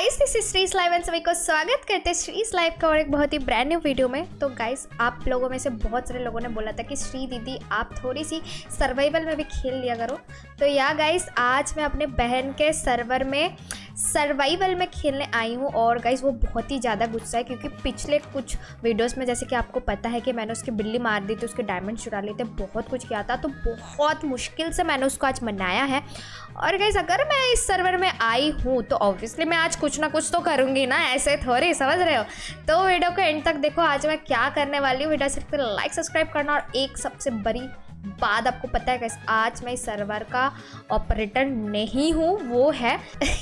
Guys, this is श्रीज live and सभी को स्वागत करते हैं श्रीज लाइव का और एक बहुत ही ब्रांड न्यू वीडियो में। तो गाइस, आप लोगों में से बहुत सारे लोगों ने बोला था कि श्री दीदी आप थोड़ी सी सर्वाइवल में भी खेल लिया करो। तो या गाइस, आज मैं अपने बहन के सर्वर में सर्वाइवल में खेलने आई हूँ। और गाइस, वो बहुत ही ज़्यादा गुस्सा है क्योंकि पिछले कुछ वीडियोस में जैसे कि आपको पता है कि मैंने उसकी बिल्ली मार दी थी, उसके डायमंड चुरा लिए थे, बहुत कुछ किया था। तो बहुत मुश्किल से मैंने उसको आज मनाया है। और गाइस, अगर मैं इस सर्वर में आई हूँ तो ऑब्वियसली मैं आज कुछ ना कुछ तो करूँगी ना, ऐसे थोड़ी, समझ रहे हो। तो वीडियो को एंड तक देखो, आज मैं क्या करने वाली हूँ। वीडियो सिर्फ लाइक सब्सक्राइब करना। और एक सबसे बड़ी बात आपको पता है गाइस, आज मैं इस सर्वर का ऑपरेटर नहीं हूँ, वो है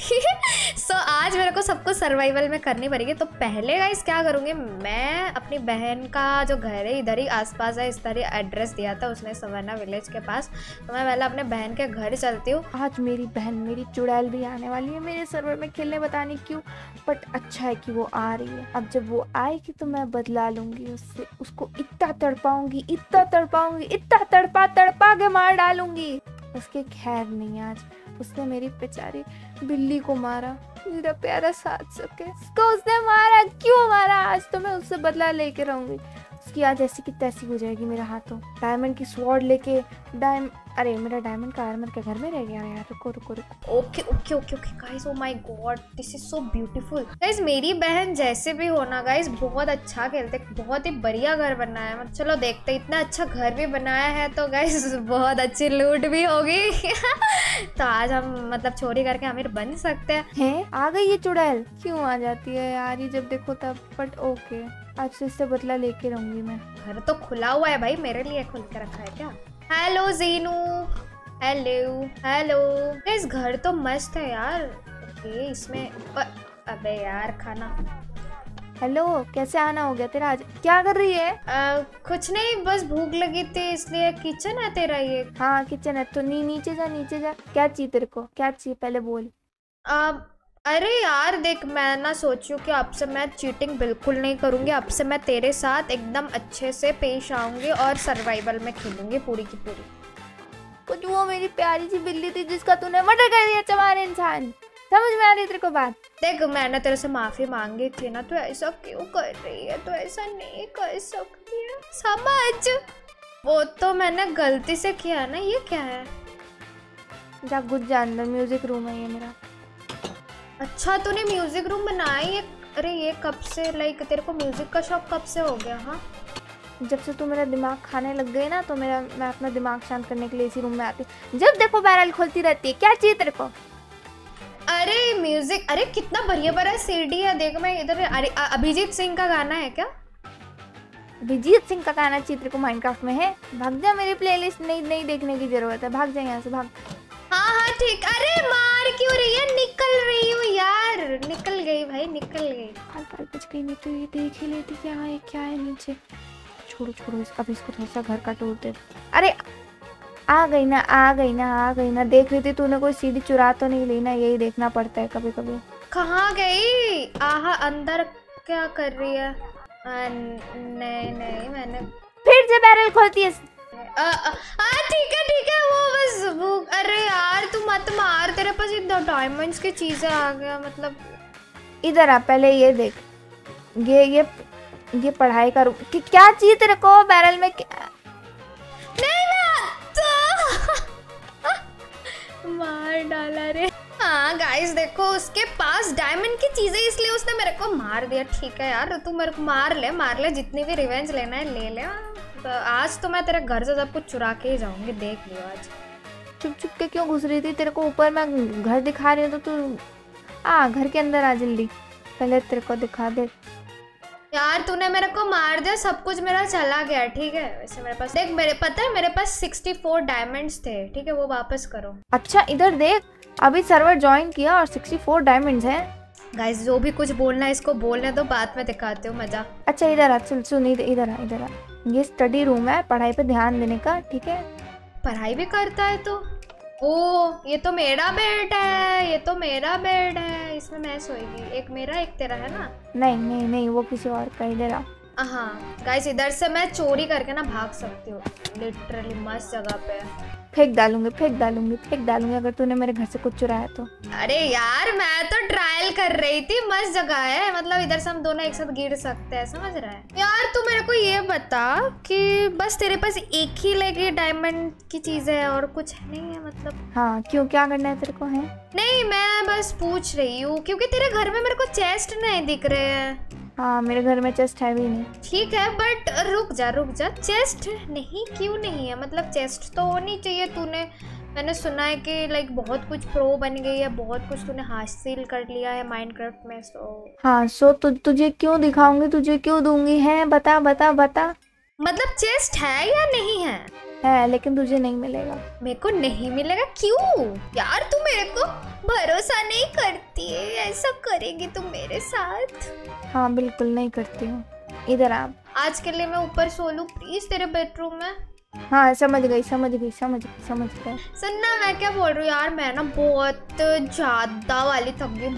सो आज मेरे को सबको सर्वाइवल में करनी पड़ेगी। तो पहले गाइस क्या करूँगी, मैं अपनी बहन का जो घर है इधर ही आसपास है, इस तरह एड्रेस दिया था उसने सवाना विलेज के पास। तो मैं पहले अपने बहन के घर चलती हूँ। आज मेरी बहन मेरी चुड़ैल भी आने वाली है मेरे सर्वर में खेलने, पता नहीं क्यों, बट अच्छा है कि वो आ रही है। अब जब वो आएगी तो मैं बदला लूंगी उससे, उसको इतना तड़पाऊंगी, इतना तड़पाऊंगी, इतना तड़पा के मार डालूंगी। उसके खैर नहीं, आज उसने मेरी बेचारी बिल्ली को मारा, मेरा प्यारा साथ सके उसको उसने मारा। क्यों मारा? आज तो मैं उससे बदला लेके रहूंगी। उसकी आज ऐसी की तैसी हो जाएगी मेरे हाथों। डायमंड की स्वॉर्ड लेके अरे मेरा डायमंड का आर्मर के घर में रह गया यार। रुको रुको रुको। Okay okay okay okay guys, oh my god, this is so beautiful. Guys, मेरी बहन जैसे भी हो ना गाइस, बहुत अच्छा खेलते, बहुत ही बढ़िया घर बनाया है। मतलब चलो देखते, इतना अच्छा घर भी बनाया है तो गाइस बहुत अच्छी लूट भी होगी तो आज हम मतलब चोरी करके अमीर बन सकते हैं। आ गई ये चुड़ैल, क्यों आ जाती है यार ये जब देखो तब। बट ओके, आज से इससे बदला लेके रहूंगी मैं। घर तो खुला हुआ है भाई, मेरे लिए खुल के रखा है क्या? Hello Jeenu, hello hello. इस घर तो मस्त है यार। ओके, इसमें अबे यार खाना। हेलो, कैसे आना हो गया तेरा आज? क्या कर रही है? कुछ नहीं, बस भूख लगी थी इसलिए। किचन है तेरा ये? हाँ किचन है। तो नीचे जा, नीचे जा। क्या चाहिए तेरे को, क्या चाहिए पहले बोल। अरे यार देख, मैं ना सोचूं कि आपसे मैं चीटिंग बिल्कुल नहीं करूंगी। आपसे मैं तेरे साथ एकदम अच्छे से पेश आऊंगी और सर्वाइवल में खेलूंगी पूरी की पूरी। कुछ वो मेरी प्यारी सी बिल्ली थी जिसका तूने मर्डर कर दिया, चमार इंसान। समझ में आ रही तेरे को बात? देख, मैंने तेरे से माफी मांगी थी ना, तो ऐसा क्यों कर रही है? तो ऐसा नहीं कर सकती है, समझ। वो तो मैंने गलती से किया ना। ये क्या है? जा घुस जा अंदर, म्यूजिक रूम है ये मेरा। अच्छा, तूने म्यूजिक रूम बनाया ये? अरे ये कब से, लाइक तेरे को म्यूजिक का शौक कब से हो गया? हाँ, जब से तू मेरा दिमाग खाने लग गई ना, तो मैं अपना दिमाग शांत करने के लिए इसी रूम में आती हूँ। जब देखो बैरल खोलती रहती है। क्या चाहिए तेरे को? अरे म्यूजिक, अरे कितना बढ़िया बड़ा सीडी है, देख मैं इधर। अरे अभिजीत सिंह का गाना है क्या? अभिजीत सिंह का गाना चाहिए तेरे को? माइनक्राफ्ट में है? भाग जा, मेरी प्लेलिस्ट नहीं देखने की जरूरत है। भाग जा यहाँ से, भाग। हाँ ठीक। अरे मार क्यों रही है? निकल रही हूँ यार। निकल गई भाई, निकल गई। कुछ कहीं नहीं तो ये देख ही लेती क्या है नीचे। छोड़ो अभी इसको थोड़ा सा घर का टूर दे। अरे आ गई ना। देख रही थी तूने कोई सीढ़ी चुरा तो नहीं ली ना? यही देखना पड़ता है कभी कभी। कहाँ गई? आहा, अंदर क्या कर रही है? नहीं मैंने फिर से बैरल खोलती है। ठीक है वो बस। अरे यार तू मत मार, तेरे पास इतना डायमंड्स की चीजें आ गया। मतलब इधर आ, पहले ये देख। ये पढ़ाई का क्या चाहिए तेरे को बैरल में? नहीं मार डाला रे। हाँ गाइस देखो, उसके पास डायमंड की चीजें, इसलिए उसने मेरे को मार दिया। ठीक है यार, तू मेरे को मार ले, जितनी भी रिवेंज लेना है ले ले। तो आज तो मैं तेरे घर से सब कुछ चुरा के ही जाऊंगी, देख लियो आज। चुप के क्यों घुस रही थी? तेरे को ऊपर मैं घर दिखा रही हूँ तो तू घर के अंदर आ जल्दी। पहले तेरे को दिखा दे यार, तूने मेरे को मार दिया, सब कुछ मेरा चला गया। ठीक है, वैसे मेरे पास देख, पता है मेरे पास 64 डायमंड्स थे। ठीक है, वो वापस करो। अच्छा इधर देख, अभी सर्वर ज्वाइन किया और 64 डायमंड्स हैं। गाइस, जो भी कुछ बोलना है इसको बोलने दो, बाद में दिखाते हो मजा। अच्छा इधर आ, सुन इधर आ। ये स्टडी रूम है, पढ़ाई पे ध्यान देने का। ठीक है, पढ़ाई भी करता है तो? ओ, ये तो मेरा बेड है, इसमें मैं सोएगी। एक मेरा एक तेरा है ना? नहीं वो किसी और का। इधर आ। हाँ गाइस, इधर से मैं चोरी करके ना भाग सकती हूँ, लिटरली मस्त जगह पे। फेंक डालूंगी अगर तूने मेरे घर से कुछ चुराया तो। अरे यार, मैं तो ट्रायल चिल कर रही थी, मस्त जगह है, मतलब इधर से हम दोनों एक साथ गिर सकते हैं, समझ रहा है यार। तू मेरे को ये बता कि बस तेरे पास एक ही लगे डायमंड की चीज है और कुछ नहीं है मतलब? हाँ क्यों, क्या करना है तेरे को? है नहीं, मैं बस पूछ रही हूँ क्योंकि तेरे घर में मेरे को चेस्ट नहीं दिख रहे हैं। हाँ मेरे घर में चेस्ट है भी नहीं। ठीक है बट रुक जा, चेस्ट नहीं क्यों नहीं है? मतलब चेस्ट तो होनी चाहिए। तूने, मैंने सुना है कि लाइक बहुत कुछ प्रो बन गई है, बहुत कुछ तूने हासिल कर लिया है माइनक्राफ्ट में। हाँ तुझे क्यों दिखाऊंगी, तुझे क्यों दूंगी? है बता बता बता। मतलब चेस्ट है या नहीं है? है लेकिन तुझे नहीं मिलेगा। मेरे को नहीं मिलेगा? क्यों यार, तू मेरे को भरोसा नहीं करती है? ऐसा करेगी तू मेरे साथ? हाँ बिल्कुल नहीं करती हूँ। इधर आप। आज के लिए मैं ऊपर सो लूं प्लीज तेरे बेडरूम में? हाँ समझ गई। सुनना, मैं क्या बोल रही हूँ यार, मैं ना बहुत ज्यादा वाली थक गई,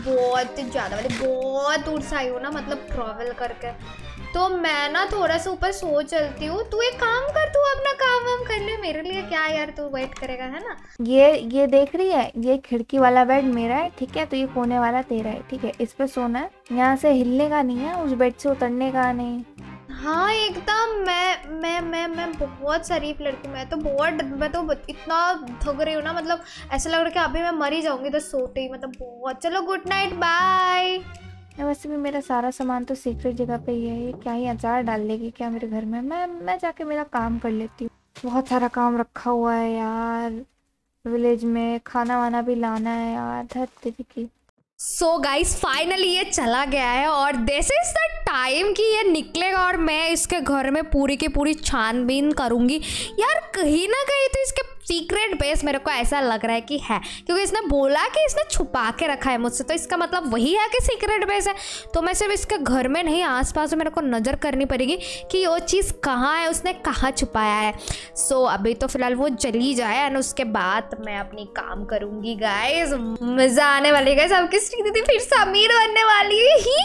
बहुत दूर से आई हूँ ना, मतलब ट्रैवल करके। तो मैं ना थोड़ा सा ऊपर सो चलती हूँ। तू एक काम कर, तू अपना काम वाम कर ले मेरे लिए। क्या यार, तू वेट करेगा है ना? ये देख रही है, ये खिड़की वाला बेड मेरा है, ठीक है? तो ये कोने वाला तेरा है, ठीक है? इस पे सोना है, यहाँ से हिलने का नहीं है, उस बेड से उतरने का नहीं। हाँ एकदम। मैं बहुत शरीफ लड़की। मैं तो इतना थक रही हूँ ना, मतलब ऐसा लग रहा है कि अभी मैं मर ही जाऊंगी तो सोते ही, मतलब बहुत। चलो गुड नाइट, बाय। वैसे भी मेरा सारा सामान तो सीक्रेट जगह पे ही है। ये क्या ही अचार डाल लेगी क्या मेरे घर में? मैं जाके मेरा काम कर लेती हूँ। बहुत सारा काम रखा हुआ है यार, विलेज में खाना वाना भी लाना है यार। धरती की। सो गाइस फाइनली ये चला गया है और दिस इज द टाइम कि ये निकलेगा और मैं इसके घर में पूरी की पूरी छानबीन करूंगी यार। कहीं ना कहीं तो इसके सीक्रेट बेस मेरे को ऐसा लग रहा है कि है, क्योंकि इसने बोला कि इसने छुपा के रखा है मुझसे, तो इसका मतलब वही है कि सीक्रेट बेस है। तो मैं सिर्फ इसके घर में नहीं, आसपास मेरे को नज़र करनी पड़ेगी कि वो चीज़ कहाँ है, उसने कहाँ छुपाया है। सो अभी तो फिलहाल वो चली जाए एंड उसके बाद मैं अपनी काम करूँगी गाइज। मज़ा आने वाली गाइज। आपकी श्री दीदी फिर से अमीर बनने वाली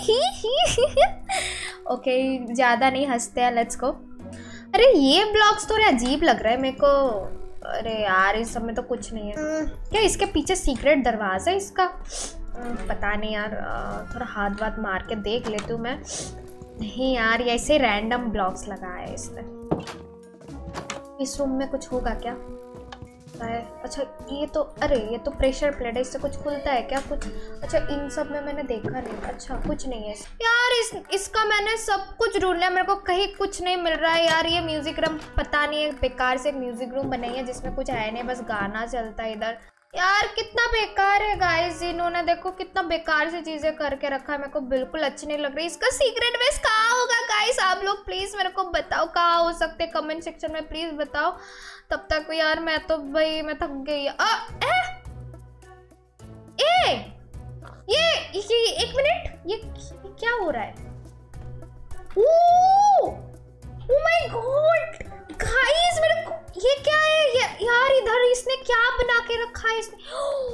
है। ओके ज़्यादा नहीं हंसते हैं, लेट्स गो। अरे ये ब्लॉग्स थोड़े अजीब लग रहे हैं मेरे को। अरे यार इस सब में तो कुछ नहीं है। क्या इसके पीछे सीक्रेट दरवाज़ा है इसका? पता नहीं यार, थोड़ा हाथ वाथ मार के देख लेती हूँ मैं। नहीं यार, ये ऐसे रैंडम ब्लॉक्स लगाया है इसने। इस रूम में कुछ होगा क्या? अच्छा ये तो, अरे ये तो प्रेशर प्लेट है, इससे कुछ खुलता है क्या कुछ? अच्छा इन सब में मैंने देखा नहीं। अच्छा कुछ नहीं है यार। इसका मैंने सब कुछ ढूंढ लिया, मेरे को कहीं कुछ नहीं मिल रहा है यार। ये म्यूजिक रूम पता नहीं है, बेकार से एक म्यूजिक रूम बनाई है जिसमें कुछ है नहीं, बस गाना चलता है इधर। यार कितना बेकार है गाइस, इन्होंने देखो कितना बेकार से चीजें करके रखा है, मेरे को बिल्कुल अच्छी नहीं लग रही। इसका सीक्रेट बेस कहाँ होगा गाइस? आप लोग प्लीज मेरे को बताओ कहाँ हो सकते, कमेंट सेक्शन में प्लीज बताओ। तब तक यार मैं तो भाई मैं थक गई। ये एक मिनट, ये क्या हो रहा है? ओह माय गॉड गाइस, मेरे को ये क्या है यार? इधर इसने क्या बना के रखा है इसने?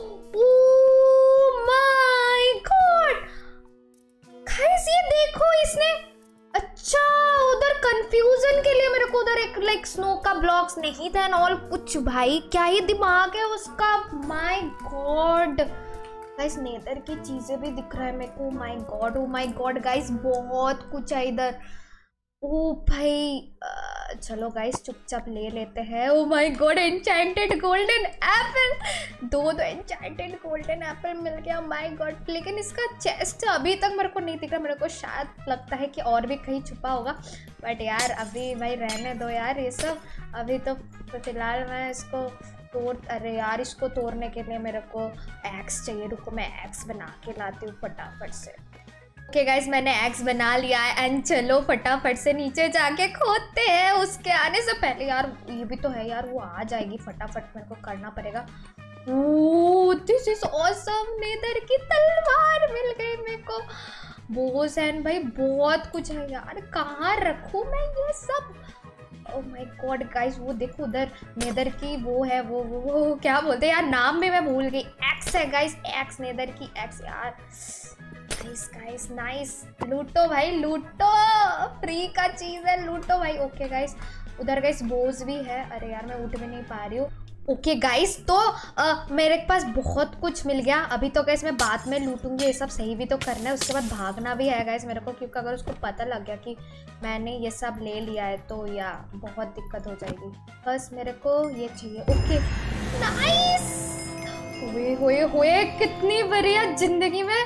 ओह माय गॉड गाइस, ये देखो इसने। अच्छा उधर कंफ्यूजन के लिए मेरे को उधर एक लाइक स्नो का ब्लॉक्स नहीं था एंड ऑल कुछ। भाई क्या ही दिमाग है उसका। माय गॉड गाइस, नेदर की चीजें भी दिख रहा है मेरे को। ओ माय गॉड गाइस, बहुत कुछ है इधर। ओ भाई चलो गाइस चुपचाप ले लेते हैं। Oh my god, enchanted golden apple, दो एन्चेंटेड गोल्डन एप्पल मिल गया। माय गॉड, लेकिन इसका चेस्ट अभी तक मेरे को नहीं दिख रहा। मेरे को शायद लगता है कि और भी कहीं छुपा होगा, बट यार अभी भाई रहने दो यार ये सब। अभी तो फिलहाल मैं इसको अरे यार इसको तोड़ने के लिए मेरे को एक्स चाहिए। रुको मैं एक्स बना के लाती हूँ फटाफट से। ओके गाइज, मैंने एक्स बना लिया है एंड चलो फटाफट से नीचे जाके खोदते हैं। उसके आने से पहले यार ये भी तो है यार, वो आ जाएगी फटाफट, मेरे को करना पड़ेगा। दिस इज ऑसम, नेदर की तलवार मिल गई मेरे को। बोस एंड भाई बहुत कुछ है यार, कहाँ रखूँ मैं ये सब? ओह माय गॉड गाइस, वो देखो उधर नेदर की वो है, वो क्या बोलते हैं यार, नाम भी मैं भूल गई। एक्स है गाइस, एक्स, नेदर की एक्स यार। गाइस नाइस, लूटो भाई लूटो, फ्री का चीज है, लूटो भाई। ओके गाइस, उधर गाइस बोस भी है। अरे यार मैं उठ भी नहीं पा रही हूँ। ओके गाइस, तो मेरे पास बहुत कुछ मिल गया। अभी तो गाइस मैं बाद में लूटूंगी, ये सब सही भी तो करना है, उसके बाद भागना भी है गाइस मेरे को, क्योंकि अगर उसको पता लग गया कि मैंने ये सब ले लिया है तो या बहुत दिक्कत हो जाएगी। बस मेरे को ये चाहिए। ओके नाइस, हुए हुए कितनी बढ़िया जिंदगी में।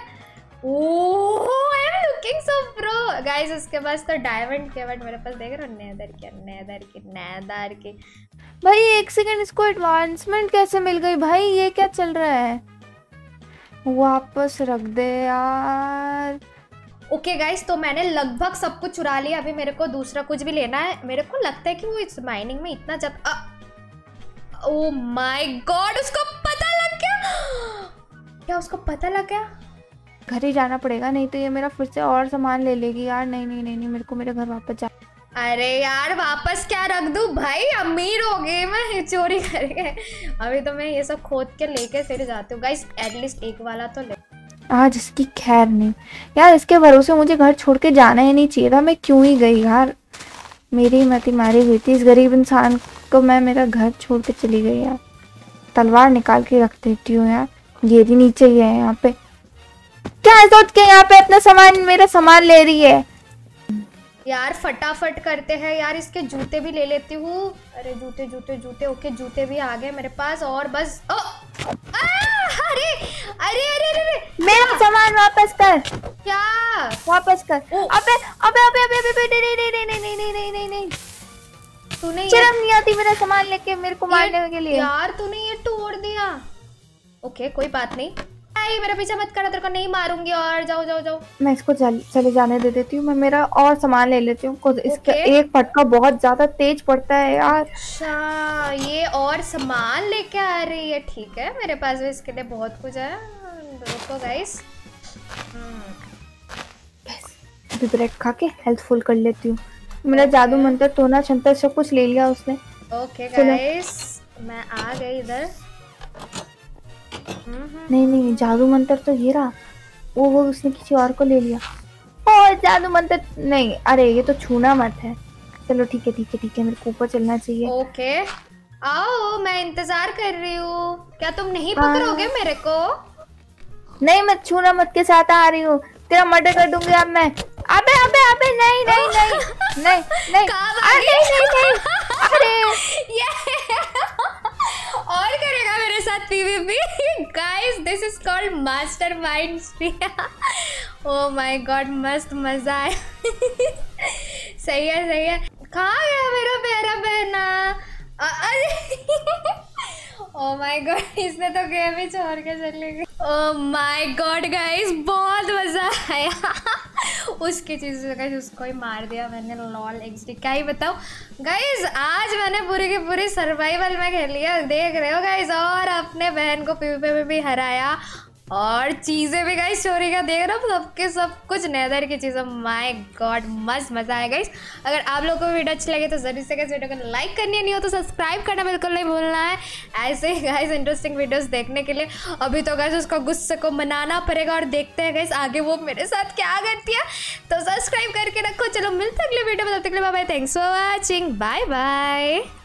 Oh I am looking so pro guys. उसके पास तो डायमंड के, बट मेरे पास देख रहे हो नेदर के। भाई एक सेकंड, इसको एडवांसमेंट कैसे मिल गई भाई? ये क्या चल रहा है? वापस रख दे यार। ओके गाइस, तो मैंने लगभग सब कुछ चुरा लिया। अभी मेरे को दूसरा कुछ भी लेना है। मेरे को लगता है कि वो इस माइनिंग में इतना ज्यादा। ओह माय गॉड, उसको पता लग गया क्या? उसको पता लग गया? घर ही जाना पड़ेगा, नहीं तो ये मेरा फिर से और सामान ले लेगी यार। नहीं नहीं नहीं नहीं, मेरे को मेरे घर वापस जा। अरे यार वापस क्या रख दूं भाई, अमीर हो गई मैं चोरी करके। अभी तो मैं ये सब खोद के लेके फिर जाती हूँ गाइस। एटलीस्ट एक वाला तो ले। आज इसकी खैर नहीं यार, इसके भरोसे मुझे घर छोड़ के जाना ही नहीं चाहिए था। मैं क्यों ही गई यार, मेरी मती मारी हुई थी। इस गरीब इंसान को मैं मेरा घर छोड़ के चली गई यार। तलवार निकाल के रख देती हूँ यार। ये भी नीचे ही है यहाँ पे। क्या सोच के यहाँ पे अपना सामान, मेरा सामान ले रही है यार? फटाफट करते हैं यार, इसके जूते भी ले लेती हूँ। अरे जूते जूते जूते, ओके जूते भी आ गए मेरे पास। और बस अरे अरे अरे अरे मेरा सामान वापस कर। क्या वापस कर? अबे अबे अबे अबे अबे नहीं नहीं नहीं नहीं नहीं नहीं नहीं नहीं, तूने शर्म नहीं आती मेरा सामान लेके मेरे को मारने के लिए? यार तूने ये तोड़ दिया। ओके कोई बात नहीं, मेरा पीछा मत करना, तेरे को नहीं मारूंगी। और जाओ जाओ जाओ, मैं इसको चले जाने दे देती हूँ। मैं मेरा और सामान ले लेती हूँ। इसका एक फटका बहुत ज्यादा तेज पड़ता है यार। अच्छा ये और सामान लेके आ रही है, ठीक है। मेरे पास भी इसके लिए बहुत कुछ है। रुको गाइस, अभी ब्रेड खा के हेल्थ फुल कर लेती हूँ। मेरा जादू मंत्र टोना छंतर सब कुछ ले लिया उसने। ओके गाइस मैं आ गई इधर। नहीं नहीं, जादू मंत्र तो ये रहा। वो उसने किसी और को ले लिया। और जादू मंत्र नहीं, अरे ये तो छूना मत है। चलो ठीक है ठीक है ठीक है, मेरे को ऊपर चलना चाहिए। ओके आओ, मैं इंतजार कर रही हूँ। क्या तुम नहीं पकड़ोगे मेरे को? नहीं, मैं छूना मत के साथ आ रही हूँ। तेरा मर्डर कर दूंगी अब मैं। अबे अबे अबे नहीं नहीं नहीं नहीं नहीं अरे नहीं नहीं अरे और करेगा मेरे साथ PvP. Guys this is called mastermind. Oh my god, मस्त मजा आया। सही है सही है। कहाँ गया मेरा प्यारा बहना? ओह माय गॉड, इसने तो गेम ही छोड़ के चले गए। ओह माय गॉड गाइस, बहुत मजा आया। उसकी चीज़ उसको ही मार दिया मैंने। लॉल एक्सडी, क्या ही बताऊँ गाइस। आज मैंने पूरी की पूरी सर्वाइवल में खेल लिया, देख रहे हो गाइस। और अपने बहन को पीवीपी में भी हराया, और चीज़ें भी गाइस चोरी का देख रहा हूँ, सबके सब कुछ नेदर की चीज़ें। माय गॉड मस्त मज़ा आया गाइस। अगर आप लोगों को वीडियो अच्छी लगे तो जरूर से गाइस वीडियो को लाइक करनी नहीं हो तो सब्सक्राइब करना बिल्कुल नहीं भूलना है, ऐसे ही गाइस इंटरेस्टिंग वीडियोस देखने के लिए। अभी तो गाइस उसको गुस्से को मनाना पड़ेगा, और देखते हैं गाइस आगे वो मेरे साथ क्या करती है। तो सब्सक्राइब करके रखो। चलो मिलते हैं अगले वीडियो में, तब तक के लिए bye bye, thanks for watching, bye bye.